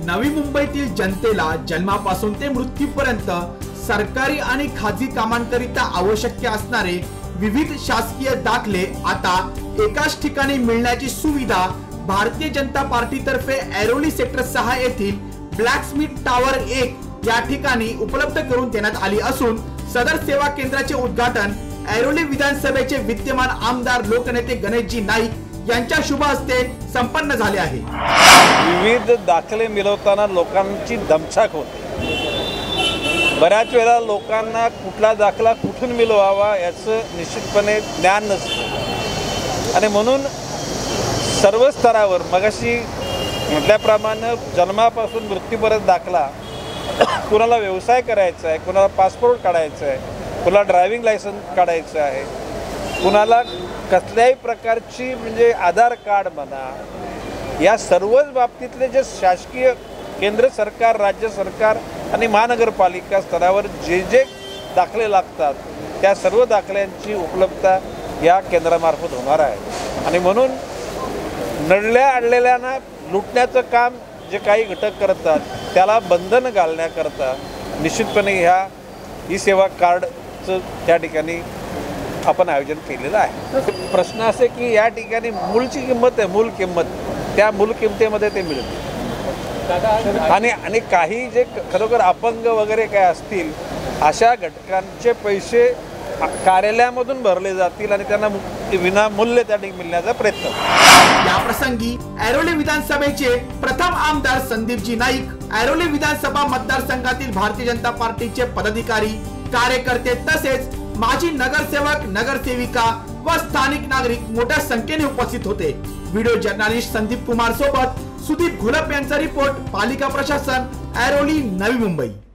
नवी मुंबईतील जनतेला जन्मापासून ते मृत्यूपर्यंत सरकारी आणि खाजगी कामांकरिता आवश्यक असणारे विविध शासकीय दाखले आता एकाच ठिकाणी मिळण्याची सुविधा भारतीय जनता पार्टी तर्फे ऐरोली सेक्टर 6 येथील ब्लॅक स्मिथ टॉवर 1 या ठिकाणी उपलब्ध करून देण्यात आली असून सदर सेवा केंद्राचे उद्घाटन ऐरोली विधानसभेचे विद्यमान आमदार लोकनेते गणेशजी नाईक यांच्या शुभ हस्ते संपन्न झाले आहे। विविध दाखले मिळवताना लोकांची दमछाक होते। बऱ्याच वेळा लोकांना कुठला दाखला कुठून मिळवावा याचं निश्चितपणे ज्ञान नसतं आणि म्हणून सर्व स्तरावर मगाशी म्हटल्याप्रमाणे जन्मापासून मृत्यूपर्यंत दाखला कुणाला व्यवसाय करायचा आहे, कुणाला पासपोर्ट काढायचा आहे, कुणाला ड्रायव्हिंग लायसन्स काढायचं आहे, कुणाला कसल्याही प्रकारची म्हणजे आधार कार्ड म्हणा, या सर्वच बाबतीतले जे शासकीय केंद्र सरकार, राज्य सरकार आणि महानगरपालिका स्तरावर जे जे दाखले लागतात त्या सर्व दाखल्यांची उपलब्धता या केंद्रामार्फत होणार आहे आणि म्हणून नडल्या अडलेल्यांना लुटण्याचं काम जे काही घटक करतात त्याला बंधन घालण्याकरता निश्चितपणे ई सेवा कार्डचं त्या ठिकाणी आपण आयोजन केलेलं आहे। प्रश्न असे की या ठिकाणी मूळची किंमत आहे, मूळ किंमत, त्या मूळ किमतीमध्ये ते मिळते आणि काही जे खरोखर अपंग वगैरे काय असतील अशा घटकांचे पैसे कार्यालयामधून भरले जातील आणि त्यांना विनामूल्य त्या ठिकाणी मिळण्याचा प्रयत्न। या प्रसंगी ऐरोली विधानसभेचे प्रथम आमदार संदीपजी नाईक, ऐरोली विधानसभा मतदारसंघातील भारतीय जनता पार्टीचे पदाधिकारी, कार्यकर्ते तसेच माजी नगरसेवक, नगरसेविका व स्थानिक नागरिक मोठ्या संख्येने उपस्थित होते। व्हिडिओ जर्नलिस्ट संदीप कुमार सोबत सुदीप घुलप यांचा रिपोर्ट, पालिका प्रशासन, ऐरोली, नवी मुंबई।